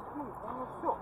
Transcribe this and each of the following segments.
Все.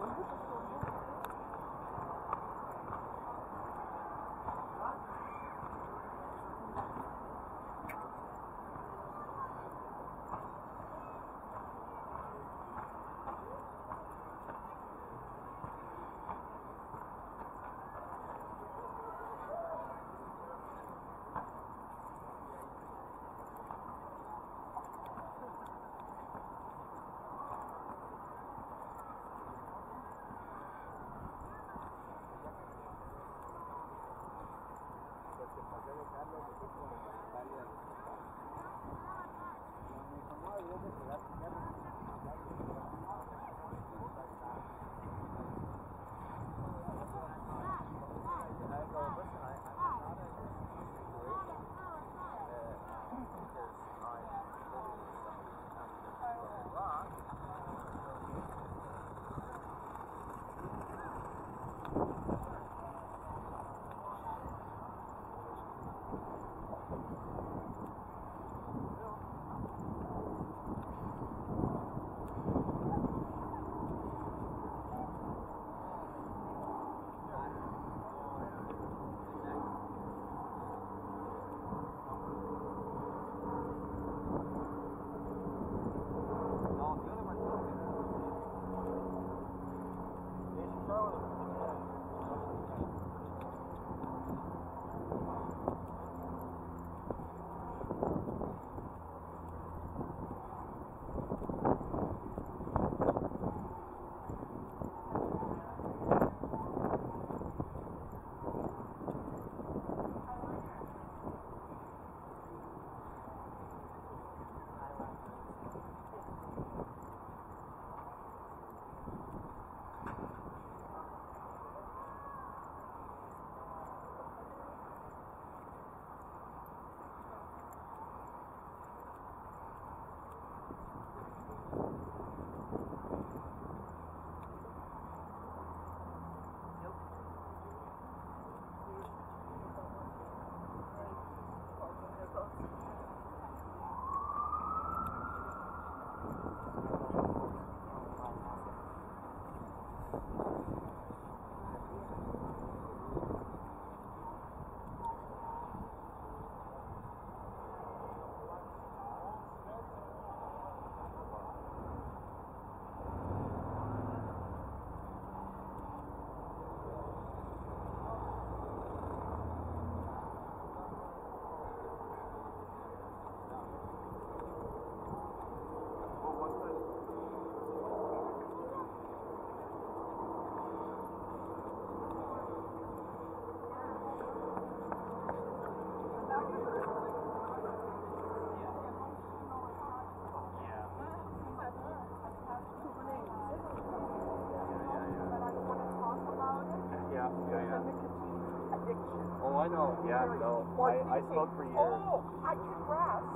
Oh, I know. Yeah, no. I smoked for years. Oh, I can rest.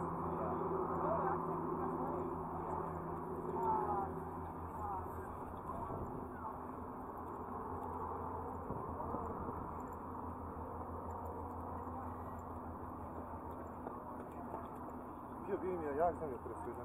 Bio mi je jak sam je presveđen.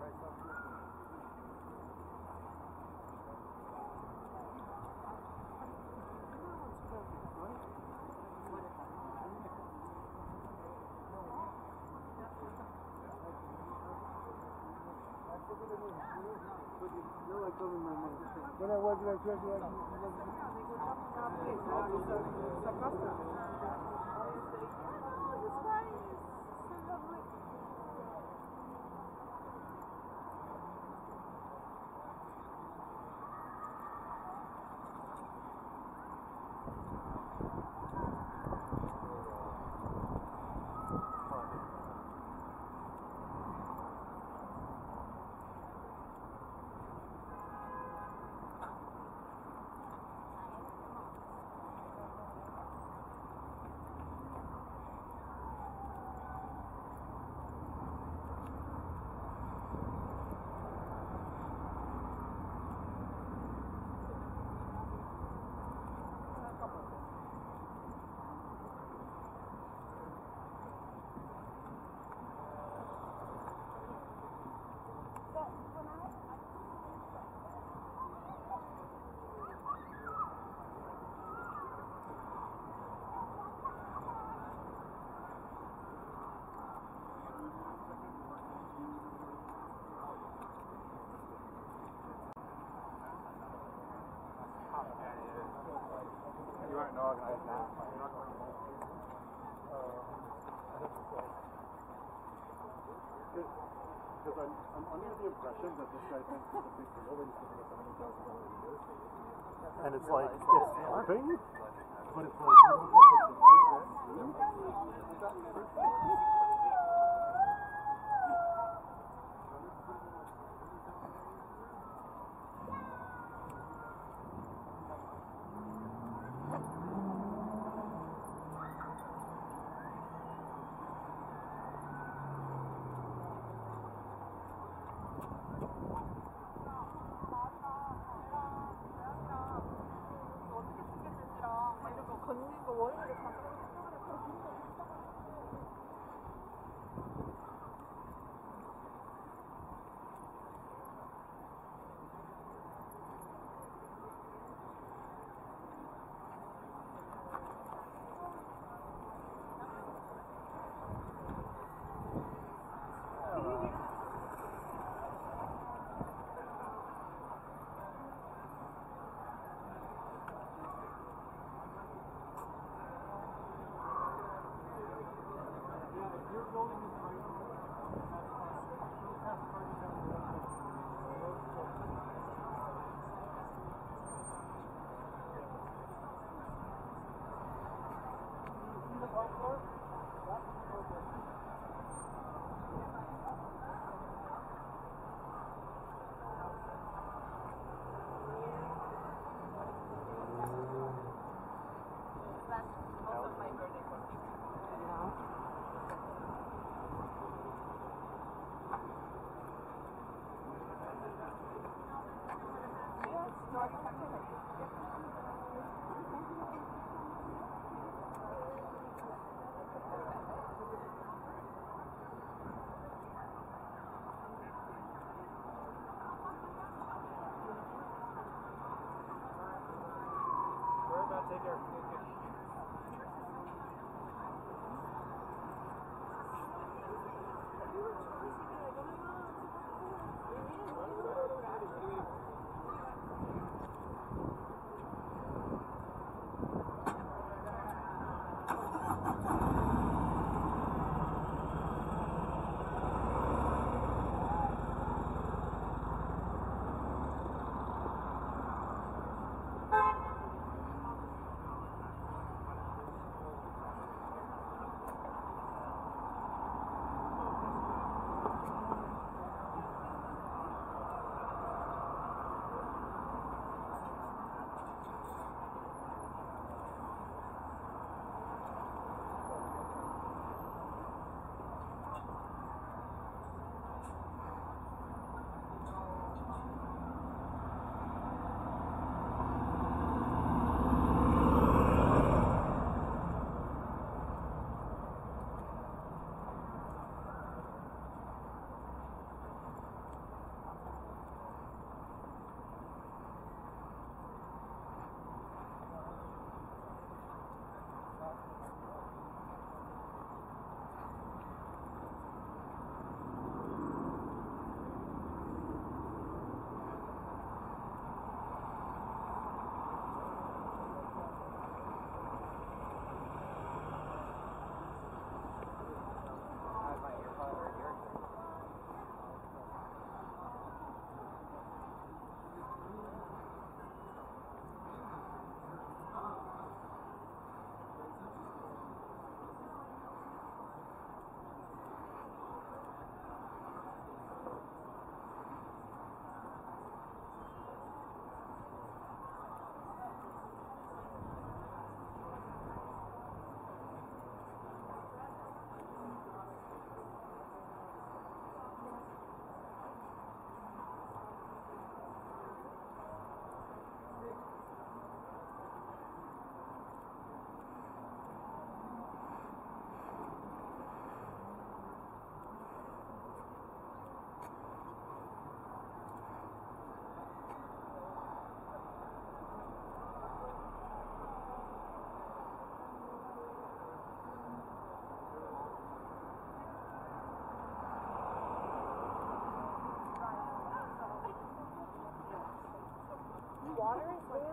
You aren't organized now. You're not going to because I'm under the impression that this guy thinks it's a big deal when he's giving us $100,000 a year. And it's like, it's helping, but it's like, you don't get 걷는 거 원인을 잡고 Take care. water is like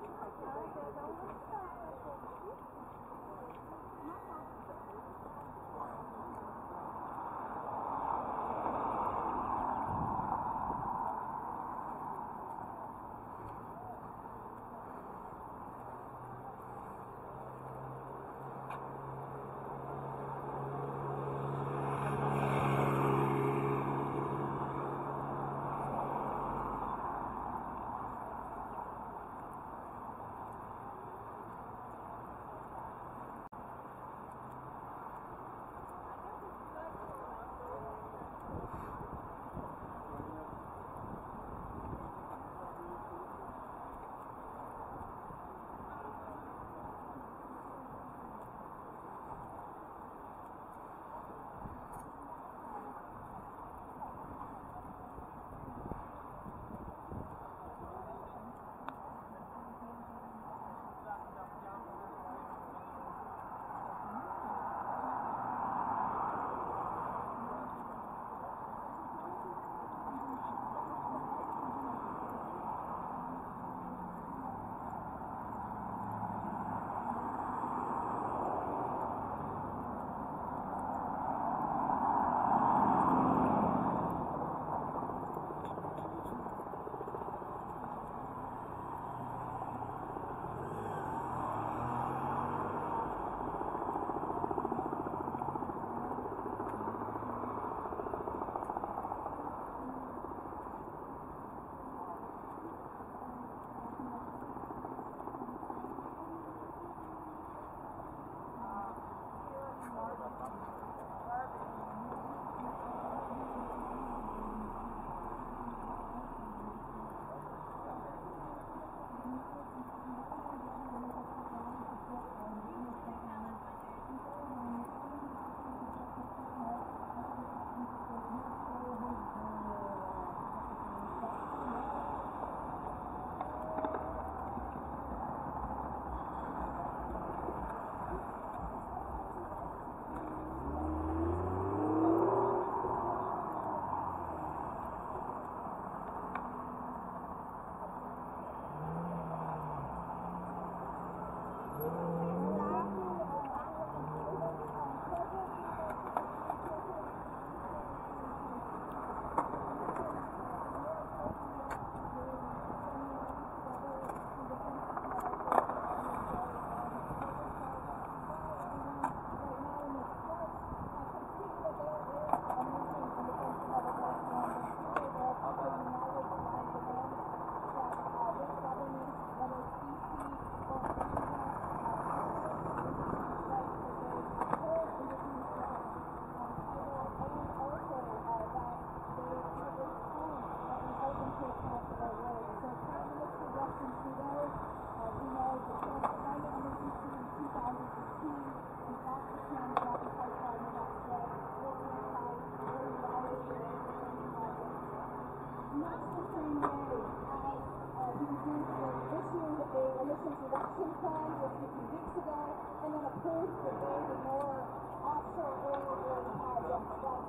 emissions reduction plan just a few weeks ago, and then approved the building more offshore oil drilling projects. That's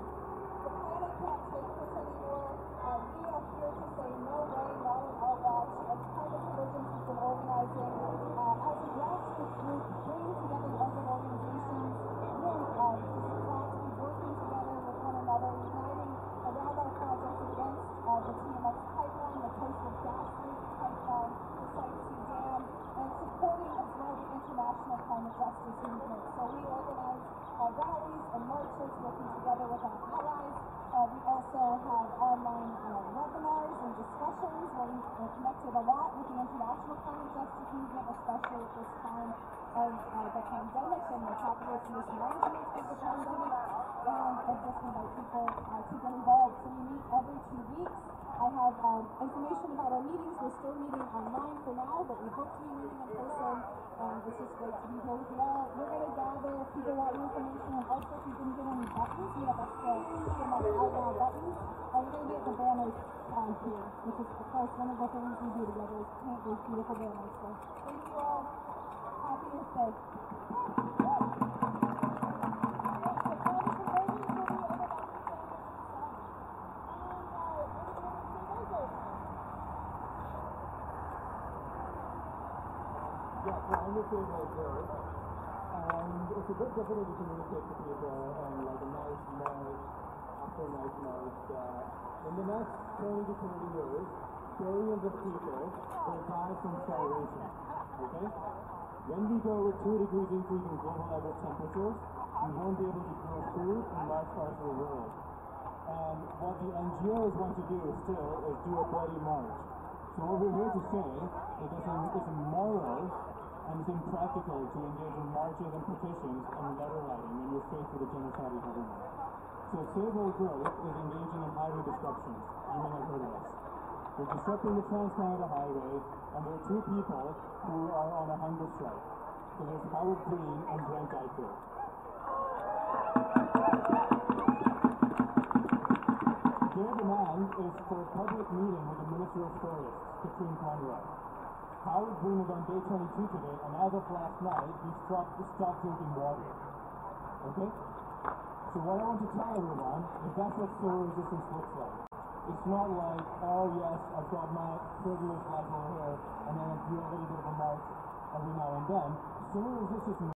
the planet can't take this anymore. We are here to say no way, not at all watch. As Climate Collisions has been organizing as a grassroots group, bringing together other organizations, really glad to be working together with one another, uniting around our projects against the TMX pipeline, the Coastal GasLink pipeline, the Site C Dam, and supporting as well the international climate justice movement. So we organize rallies and marches working together with our allies. We also have online webinars and discussions where we've connected a lot with the international climate justice movement, especially at this time of the pandemic and the capitalist mismanagement of the pandemic. And I just invite people to get involved. So we meet every 2 weeks. I have information about our meetings. We're still meeting online for now, but we hope to be meeting in person. It's just great to be here with you all. We're going to gather if people want more information, and also if you didn't get any buttons, we have extra outbound buttons. We're going to get the banners here, which is, of course, one of the things we do together is paint these beautiful banners. So thank you all. Happy to stay. Yeah, so I'm with you right there. And it's a good ability to communicate to people and like a nice march, after a nice march. In the next 20 to 30 years, billions of people will die from starvation. Okay? When we go with 2 degrees increase in global average temperatures, we won't be able to grow food in large parts of the world. And what the NGOs want to do still is do a bloody march. So what we're here to say is that it's immoral and it's impractical to engage in marches and petitions and letter writing when you're faced with a genocidal government. So Save Old Growth is engaging in highway disruptions. You may have heard of this. We're disrupting the Trans-Canada Highway, and there are 2 people who are on a hunger strike. So there's Howard Green and Brent Eichel. Their demand is for a public meeting with the Minister of Forests, Katrine Conroy. Howard Green is on day 22 today, and as of last night, he stopped drinking water. Okay? So what I want to tell everyone is that's what solar resistance looks like. It's not like, oh yes, I've got my privilege like over here, and then I do a little bit of a march every now and then. Solar resistance